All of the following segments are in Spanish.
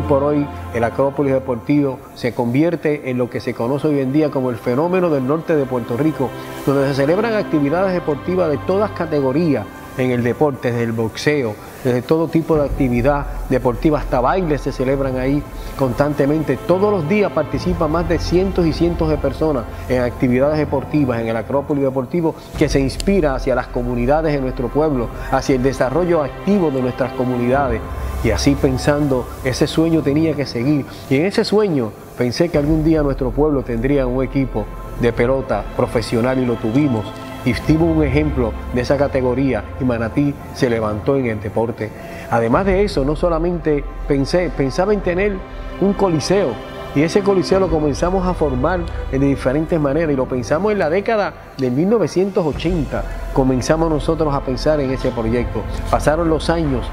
hoy por hoy el Acrópolis Deportivo se convierte en lo que se conoce hoy en día como el fenómeno del norte de Puerto Rico, donde se celebran actividades deportivas de todas categorías en el deporte, desde el boxeo, desde todo tipo de actividad deportiva, hasta bailes se celebran ahí constantemente. Todos los días participan más de cientos y cientos de personas en actividades deportivas en el Acrópolis Deportivo, que se inspira hacia las comunidades de nuestro pueblo, hacia el desarrollo activo de nuestras comunidades. Y así pensando, ese sueño tenía que seguir. Y en ese sueño pensé que algún día nuestro pueblo tendría un equipo de pelota profesional, y lo tuvimos. Y fuimos un ejemplo de esa categoría, y Manatí se levantó en el deporte. Además de eso, no solamente pensaba en tener un coliseo, y ese coliseo lo comenzamos a formar de diferentes maneras, y lo pensamos en la década de 1980, comenzamos nosotros a pensar en ese proyecto. Pasaron los años,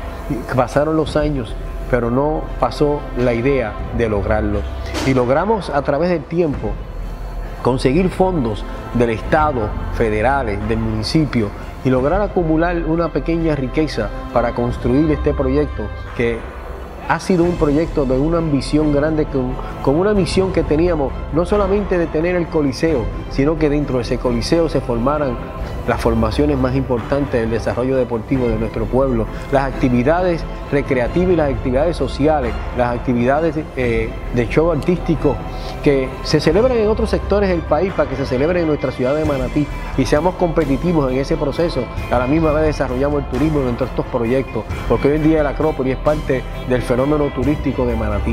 pero no pasó la idea de lograrlo. Y logramos a través del tiempo conseguir fondos del Estado, federales, del municipio, y lograr acumular una pequeña riqueza para construir este proyecto, que ha sido un proyecto de una ambición grande, con una misión que teníamos, no solamente de tener el coliseo, sino que dentro de ese coliseo se formaran las formaciones más importantes del desarrollo deportivo de nuestro pueblo, las actividades recreativas y las actividades sociales, las actividades de show artístico que se celebran en otros sectores del país, para que se celebren en nuestra ciudad de Manatí, y seamos competitivos en ese proceso. A la misma vez desarrollamos el turismo dentro de estos proyectos, porque hoy en día el Acrópolis es parte del fenómeno turístico de Manatí.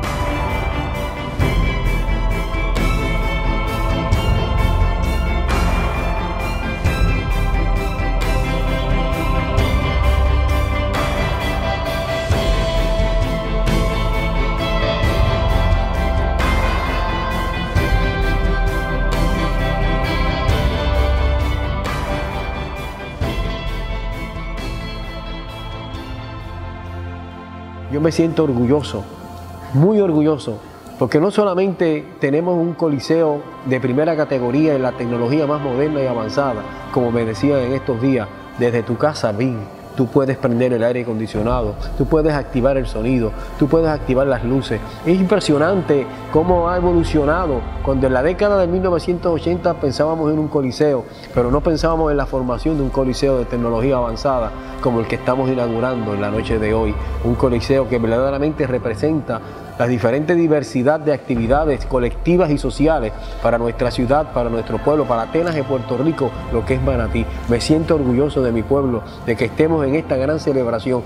Yo me siento orgulloso, muy orgulloso, porque no solamente tenemos un coliseo de primera categoría en la tecnología más moderna y avanzada, como me decían en estos días, desde tu casa, BIM, tú puedes prender el aire acondicionado, tú puedes activar el sonido, tú puedes activar las luces. Es impresionante cómo ha evolucionado. Cuando en la década de 1980 pensábamos en un coliseo, pero no pensábamos en la formación de un coliseo de tecnología avanzada como el que estamos inaugurando en la noche de hoy. Un coliseo que verdaderamente representa la diferente diversidad de actividades colectivas y sociales para nuestra ciudad, para nuestro pueblo, para Atenas de Puerto Rico, lo que es Manatí. Me siento orgulloso de mi pueblo, de que estemos en esta gran celebración.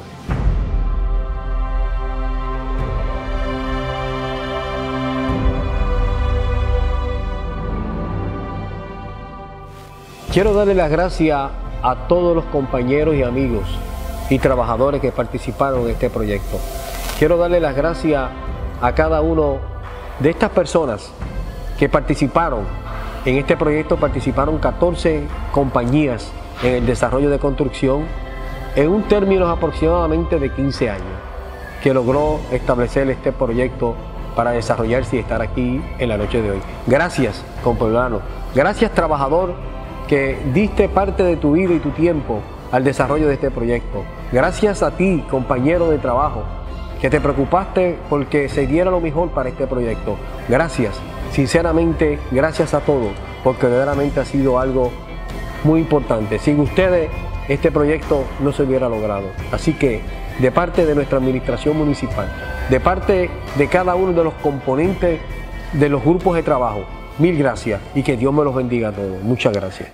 Quiero darle las gracias a todos los compañeros y amigos y trabajadores que participaron en este proyecto. Quiero darle las gracias a cada uno de estas personas que participaron en este proyecto. Participaron 14 compañías en el desarrollo de construcción en un término aproximadamente de 15 años, que logró establecer este proyecto para desarrollarse y estar aquí en la noche de hoy. Gracias, compueblano. Gracias, trabajador, que diste parte de tu vida y tu tiempo al desarrollo de este proyecto. Gracias a ti, compañero de trabajo, que te preocupaste porque se diera lo mejor para este proyecto. Gracias, sinceramente, gracias a todos, porque verdaderamente ha sido algo muy importante. Sin ustedes, este proyecto no se hubiera logrado. Así que, de parte de nuestra administración municipal, de parte de cada uno de los componentes de los grupos de trabajo, mil gracias, y que Dios me los bendiga a todos. Muchas gracias.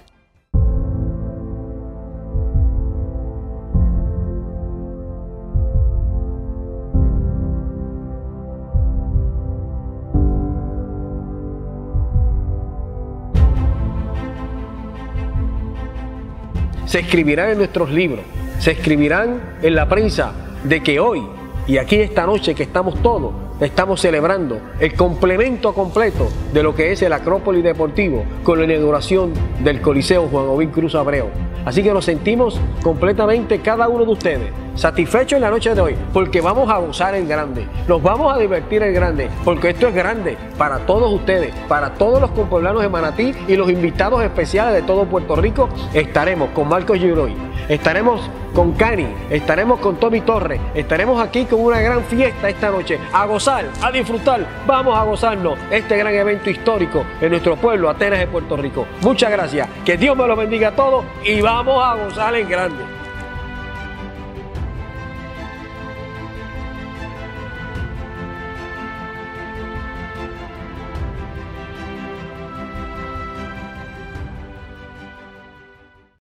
Se escribirán en nuestros libros, se escribirán en la prensa de que hoy y aquí esta noche que estamos todos, estamos celebrando el complemento completo de lo que es el Acrópolis Deportivo con la inauguración del Coliseo Juan Ovín Cruz Abreu. Así que nos sentimos completamente, cada uno de ustedes, satisfechos en la noche de hoy, porque vamos a gozar en grande, nos vamos a divertir en grande, porque esto es grande para todos ustedes, para todos los compueblanos de Manatí y los invitados especiales de todo Puerto Rico. Estaremos con Marcos Giroy, estaremos con Cani, estaremos con Tommy Torres, estaremos aquí con una gran fiesta esta noche, a gozar, a disfrutar, vamos a gozarnos este gran evento histórico en nuestro pueblo, Atenas de Puerto Rico. Muchas gracias, que Dios me los bendiga a todos y vamos a gozar en grande.